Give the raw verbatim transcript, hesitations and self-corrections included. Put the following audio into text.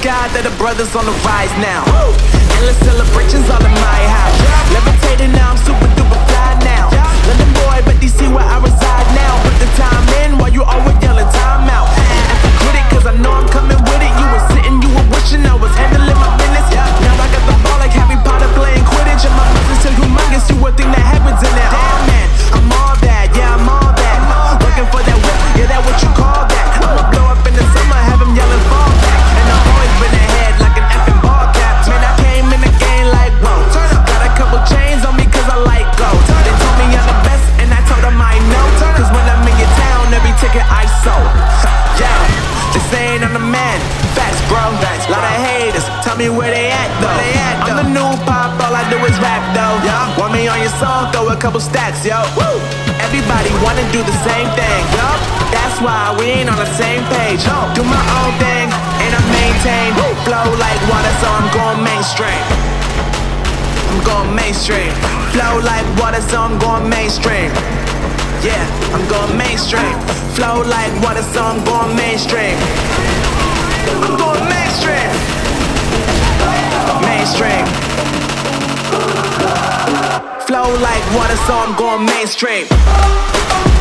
God that the brothers on the rise now. Endless celebrations all in my house. Levitating now, I'm super duper fly now. London boy, but D C where I reside now. Put the time in while you always yelling time out. And if you quit it, cause I know I'm coming with it. You were sitting, you were wishing I was handling my business. Now I got the ball like Harry Potter playing Quidditch. And my business is humongous, you would think that happens in there. Damn man, I'm all that, yeah I'm all that. Working for that whip, yeah that what you call that. I'ma blow up in the summer, have him yelling fall back. And I've always been ahead like an effing ball cap. Man, I came in the game like whoa. Got a couple chains on me cause I like gold. They told me I'm the best and I told them I know. Cause when I'm in your town, every ticket I sold. Yeah, they saying I'm the man. Facts bro, facts. Lot of haters, tell me where they at though. They at, though. I'm the new pop, all I do is rap though. Yeah. Want me on your song, throw a couple stacks, yo. Woo. Everybody wanna do the same thing, yo. That's why we ain't on the same page. No. Do my own thing, and I maintain. Woo. Flow like water, so I'm going mainstream. I'm going mainstream. Flow like water, so I'm going mainstream. Yeah, I'm going mainstream. Flow like water, so I'm going mainstream. I'm going mainstream. Mainstream. Flow like water, so I'm going mainstream.